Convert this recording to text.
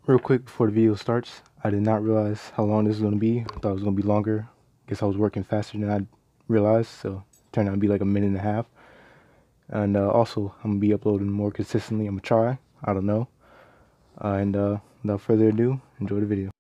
Real quick before the video starts, I did not realize how long this was going to be. I thought it was going to be longer. Guess I was working faster than I realized, so it turned out to be like a minute and a half. And also, I'm going to be uploading more consistently. I'm going to try. I don't know. And without further ado, enjoy the video.